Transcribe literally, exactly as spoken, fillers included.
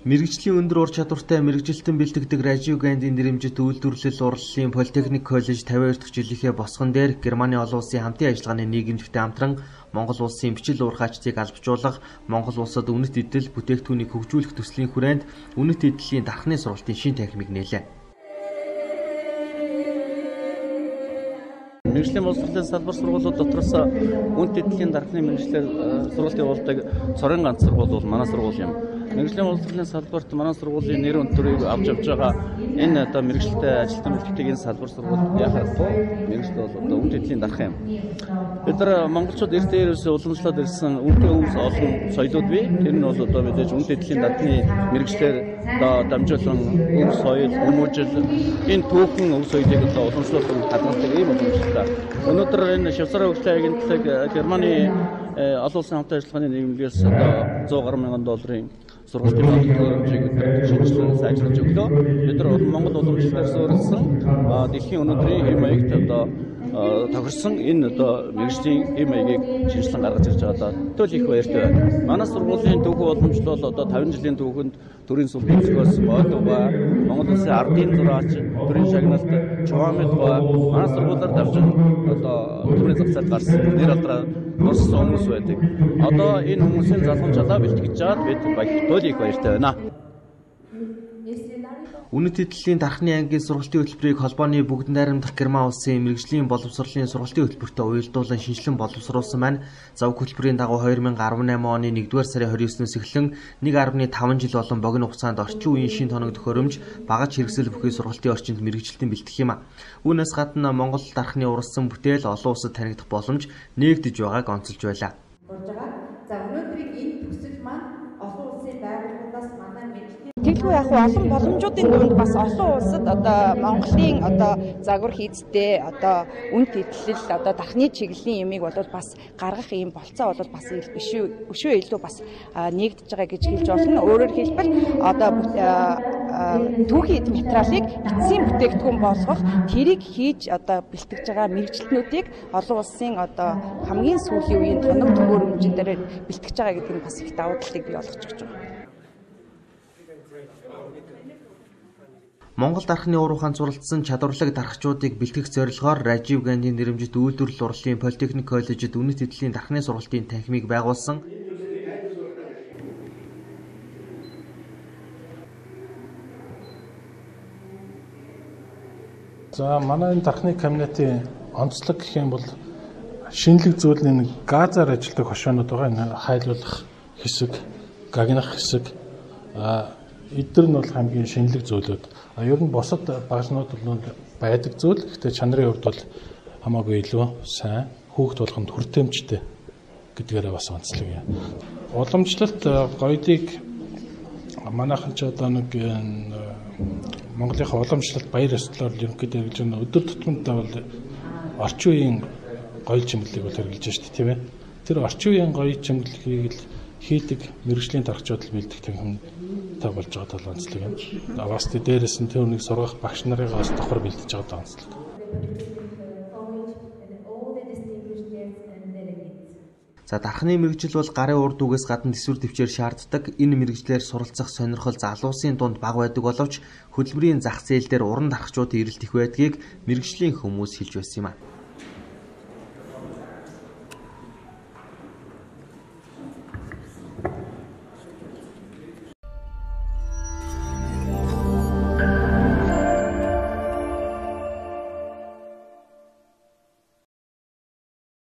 Мэргэжлийн өндөр ур чадвартай мэргэжилтэн бэлтгэдэг Rajiv Gandhi нэрэмжит үйлдвэрлэл урлалын Политехник коллеж петдесят хоёр дахь жилийнхээ босгон дээр Германы олон улсын хамтын ажиллагааны нийгэмжтэй хамтран Монгол улсын бичил уурхайчдыг албажуулах, Монгол улсад үнэт идэл бүтээгдэхүүнийг хөгжүүлэх төслийн хүрээнд үнэт идэлийн дархны сургалтын шин танхимыг нээлээ. Мэргэжлийн боловсролын салбар сургуулиуд дотроос үнэт идэлийн дархны мэргэжлэр сургалт явуулдаг цорын ганц сургууль бол манай сургууль юм. Мэргэжлийн боловсролын салбарт манай сургуулийн нэр өндрийг авч явж байгаа энэ одоо мэргэжилтэй ажилтан бэлтгэдэг энэ салбар сургууль яхахгүй мэргэжил бол одоо үнэт идэлийн дарх юм. Бид нар монголчууд эрт дээрээс уламжлаад ирсэн үнэтэй хүмүүс олон соёлууд бий. Тэр нь бол одоо мэдээж үнэт идэлийн дархны мэргэжлэр одоо дамжуулан өв соёл, хүмүүжил энэ түүхэн өв соёлыг одоо уламжлуулан хадгалдаг ийм уламжлалтай. Өнөөдөр энэ Швейцарын хөгжлийн агентлаг Германы олон улсын хамтын ажиллагааны нийгэмлэгээс одоо зуун гаруй мянган долларын сургалтын хэмжээг шинжилэн сайжруулж өглөө. Бид нар Монгол уламжлалаар суурилсан дэлхийн өнөөдрийн хэм маягт одоо тохирсон энэ одоо мэргэжлийн хэм маягийг шинжилэн гаргаж ирж байгаа. Төөл их баяртай байна. Манай сургуулийн түүхэн уламжлал одоо тавин жилийн түүхэнд төрийн сүм бэлтгэс Модова, Монгол улсын ардын зураач, төрийн шагналт Чуамд ба манай сургуулиар дамжин одоо төрийн зах зээлд гарсан нэр алдраа орсон хүмүүс байдаг. Одоо энэ хүмүүсийн залгамжлалаа бэлтгэж чаад бид баяртай их баяртай байна. Үнэт идэлийн дархны ангийн сургалтын хөтөлбөрийг холбооны бүгд найрамдах Герман улсын мэргэжлийн боловсролын сургалтын хөтөлбөртөө уялдуулан шинжилэн боловсруулсан байна. Завг хөтөлбөрийн дагуу хоёр мянга арван найман оны нэгдүгээр сарын хоёр и девнөөс эхлэн нэг гаруй таван жил болон богино хугацаанд орчин үеийн шин тоног төхөөрөмж, багаж хэрэгсэл бүхий сургалтын орчинд мэргэжилтэн бэлтгэх юм а. Үүнээс гадна Монгол дархны уралсан бүтээл олон улсад танигдах боломж нээгдэж байгааг онцолж байлаа. За өнөөдрийн энэ төсөл маань олон улсын байгууллагаас манай мэргэжлийн Тэглгүй яг олон боломжуудын дунд бас олон улсад одоо Монголын одоо загвар хийцтэй одоо үнэт идэвхтэй одоо дархны чиглэлийн ямиг бол бас гаргах юм болцоо бол бас өшөө өшөө илүү бас нэгдэж байгаа гэж хэлж болно. Өөрөөр хэлбэл одоо түүхий эд материалыг эцсийн бүтээгдэхүүн болгох тэрийг хийж одоо бэлтгэж байгаа мэргэжилтнүүдийг олон улсын одоо хамгийн сүүлийн үеийн тоног төхөөрөмжөөр бэлтгэж байгаа гэдэг нь бас их давуу талыг бий болгож өгч байгаа. Монгол дархны уур ухаанд суралцсан чадварлаг дархчдыг бэлтгэх зорилгоор Rajiv Gandhi нэрэмжит үйлдвэрлэл урлалын Политехник коллежид үнэт идэлийн дархны сургалтын танхимыг байгуулсан. За манай энэ дархны кабинетийн онцлог гэх юм бол шинэлэг зүйлийн газаар ажилладаг хошоонууд байгаа. Энэ хайлуулах хэсэг, гагнах хэсэг а эдгээр нь бол хамгийн шинэлэг зүйлүүд. А ер нь босод багшнууд бол байдаг зүйл. Гэхдээ чанарын хувьд бол хамаагүй илүү сайн, хүүхд болгонд хүртээмжтэй гэдгээрээ бас онцлог юм. Уламжлалт гоёдыг манайхан ч одоо нэг Монголынхаа уламжлалт баяр ёслолоор ерөнхийдөө хэрэгжиж байгаа өдөр тутмындаа бол орчин үеийн гоё чимэглэлийг бол хэрэгжилж байна шүү дээ, тийм ээ. Тэр орчин үеийн гоё чимэглэлийг л хийдэг мэргэжлийн даргачууд л бэлдэх танхим та болж байгаа тал онцлог юм. Бас дээрээс нь түүнийг сургах багш нарыг бас давхар бэлдэж байгаа онцлог. За дархны мэргэжил бол гарын урд үгээс гадна төсвөр төвчээр шаарддаг. Энэ мэргэжлэр суралцах сонирхол залуусын дунд бага байдаг боловч хөтөлбөрийн зах зээл дээр уран дархчуудын эрэлт их байдгийг мэргэжлийн хүмүүс хэлж байсан юм а.